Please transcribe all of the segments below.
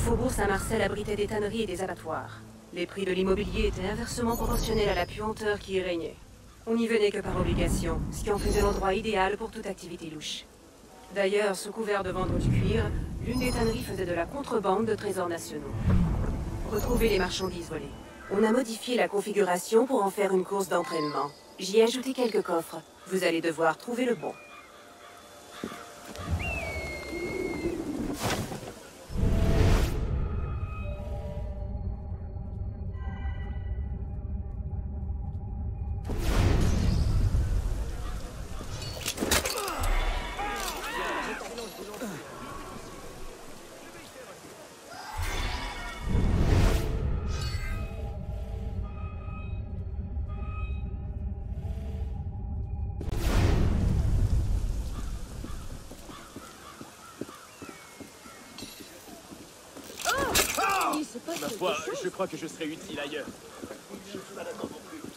faubourg Saint-Marcel abritait des tanneries et des abattoirs. Les prix de l'immobilier étaient inversement proportionnels à la puanteur qui y régnait. On n'y venait que par obligation, ce qui en faisait l'endroit idéal pour toute activité louche. D'ailleurs, sous couvert de vendre du cuir, l'une des tanneries faisait de la contrebande de trésors nationaux. Retrouvez les marchandises volées. On a modifié la configuration pour en faire une course d'entraînement. J'y ai ajouté quelques coffres. Vous allez devoir trouver le bon. Ma foi, je crois que je serais utile ailleurs. Je suis pas d'accord non plus.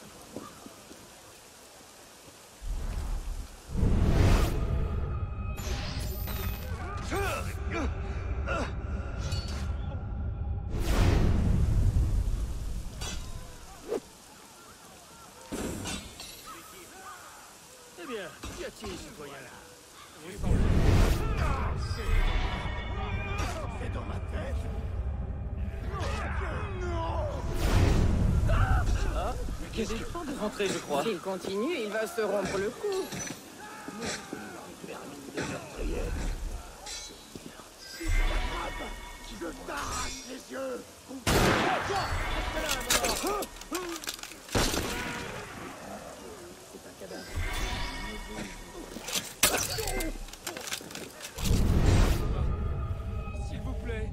Eh bien, qu'y a-t-il, citoyen-là? C'est dans ma tête. Ah, qu'est-ce qu'il fait de rentrer, je crois? S'il continue, il va se rompre le cou. Termine de faire prière. Si je t'attrape, je t'arrache les yeux. C'est un cadavre. S'il vous plaît.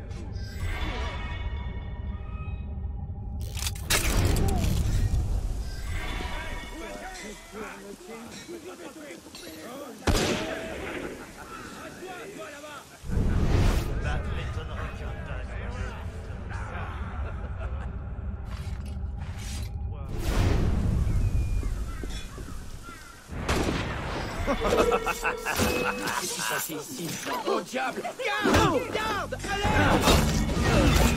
Ça ne m'étonnerait qu'un dingue. Qu'est-ce qui se passe ici? Oh diable! Garde! Garde! Allez!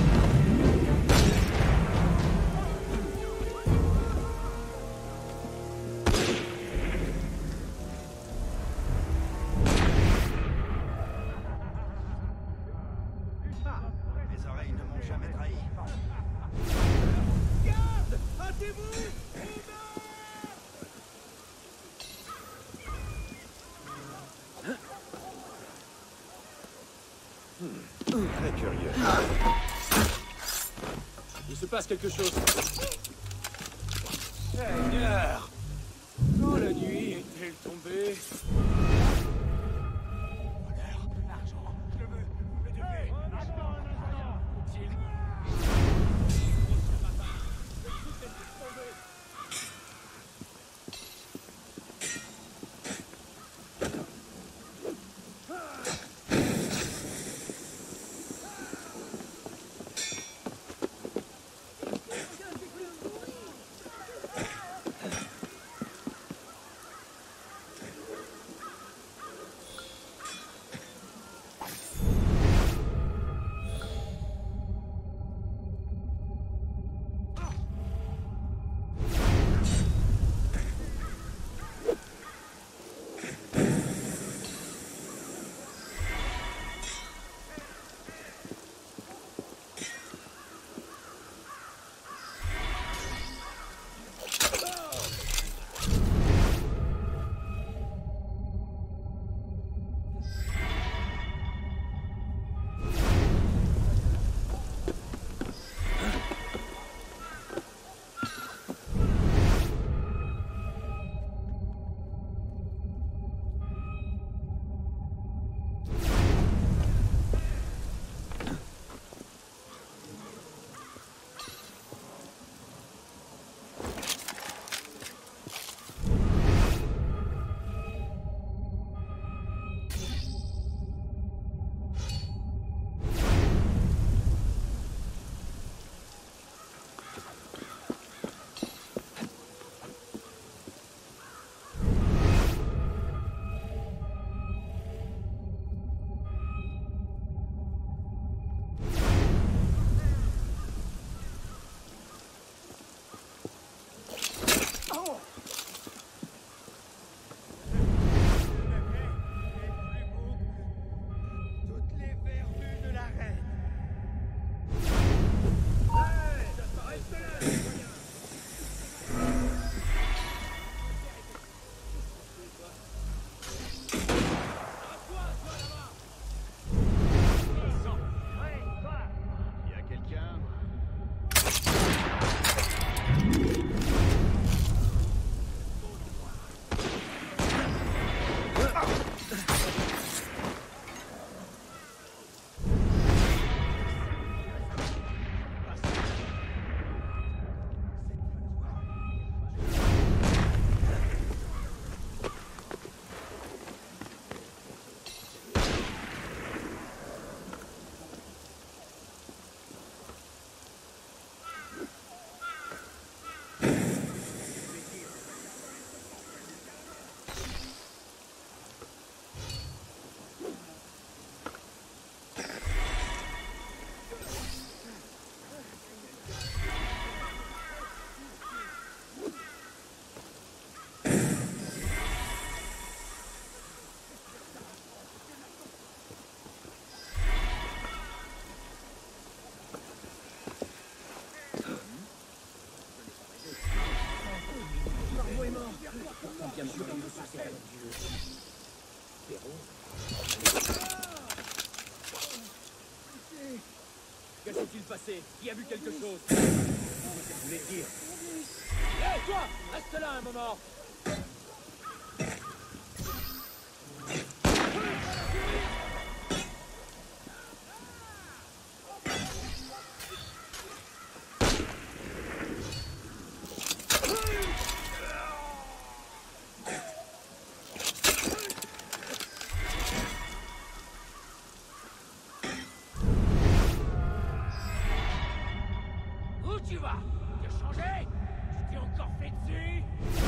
Mes oreilles ne m'ont jamais trahi. Garde! Hâtez-vous! Très curieux. Il se passe quelque chose. Seigneur! Quand la nuit est-elle tombée? Honneur, argent, je veux me donner. Attends un instant! passé? Qui a vu quelque chose? Qu'est-ce que vous voulez dire? Hé, toi! Reste là un moment! Où tu vas? Tu as changé? Tu t'es encore fait dessus?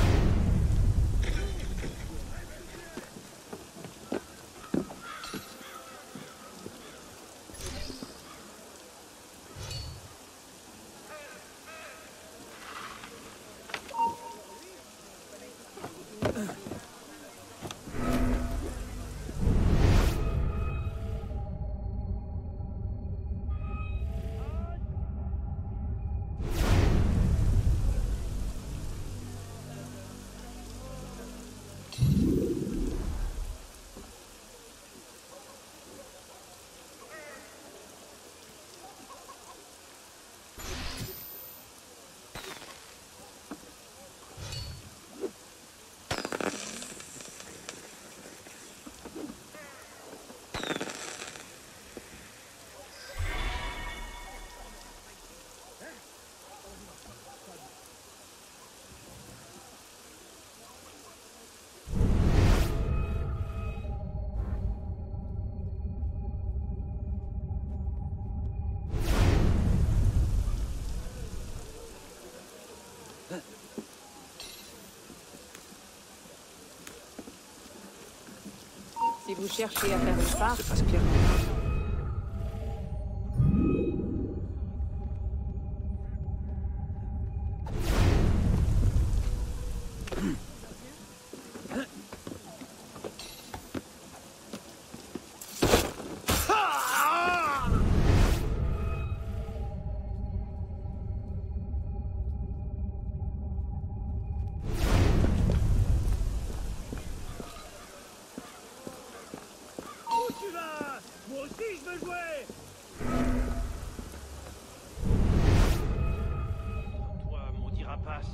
Si vous cherchez à faire une part, Où tu vas? Moi aussi je veux jouer! Toi, maudit rapace.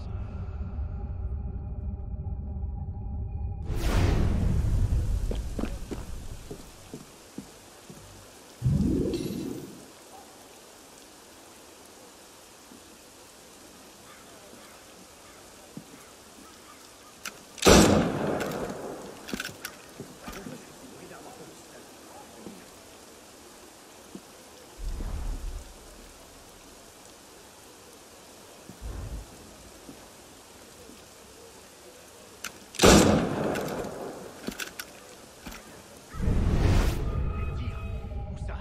Où ça?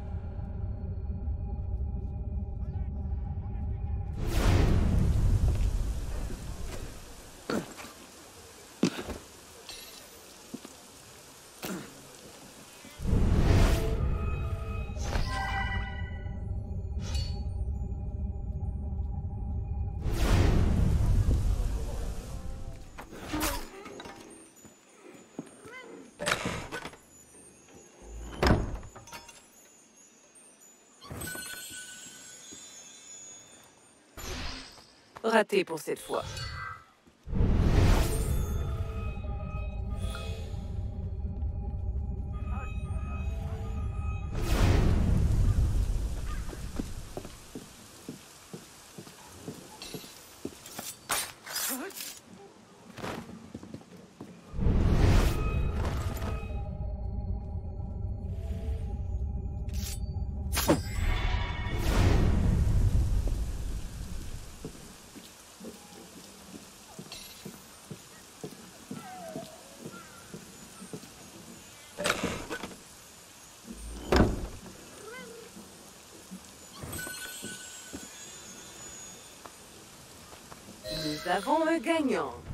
Raté pour cette fois. Nous avons un gagnant.